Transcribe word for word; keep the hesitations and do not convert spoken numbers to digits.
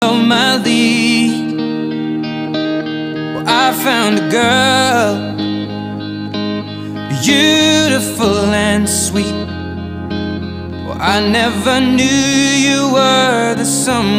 my lead. Well, I found a girl, beautiful and sweet. Well, I never knew you were the someone